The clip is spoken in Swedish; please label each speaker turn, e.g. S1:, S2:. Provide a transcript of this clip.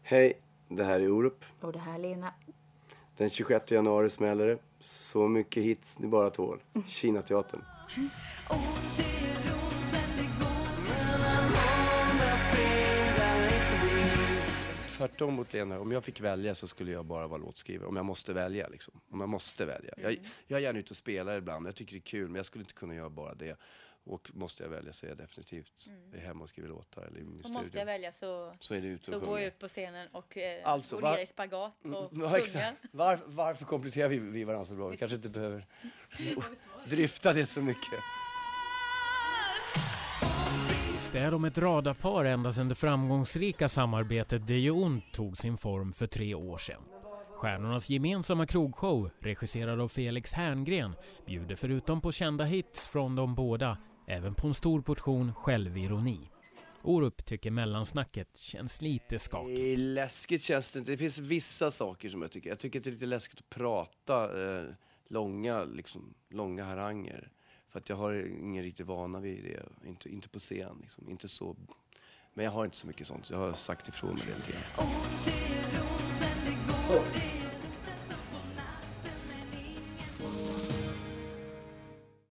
S1: Hej, det här är Orup.
S2: Och det här är Lena.
S1: Den 26 januari smäller det. Så mycket hits ni bara tål. Kinateatern. Tvärtom mot Lena, om jag fick välja så skulle jag bara vara låtskrivare. Om jag måste välja liksom. Om jag måste välja. Jag är gärna ute och spelar ibland. Jag tycker det är kul, men jag skulle inte kunna göra bara det. Och måste jag välja så är jag definitivt hemma och skriver låtar eller i min studio.
S2: Måste jag välja så
S1: är det ut och
S2: går
S1: sjunga.
S2: jag ut på scenen och
S1: Alltså,
S2: går ner i spagat och sjunger.
S1: Varför kompletterar vi varandra så bra? Vi kanske inte behöver dryfta det så mycket.
S3: Det är om ett radarpar ända sedan det framgångsrika samarbetet Det gör ont tog sin form för 3 år sedan. Stjärnornas gemensamma krogshow, regisserad av Felix Herngren, bjuder förutom på kända hits från de båda även på en stor portion självironi. Orup tycker mellansnacket känns lite skakigt.
S1: Det är läskigt känns det inte. Det finns vissa saker som jag tycker. Jag tycker att det är lite läskigt att prata långa haranger. För att jag har ingen riktigt vana vid det. Inte på scen liksom. Inte så. Men jag har inte så mycket sånt. Jag har sagt ifrån mig det lite grann.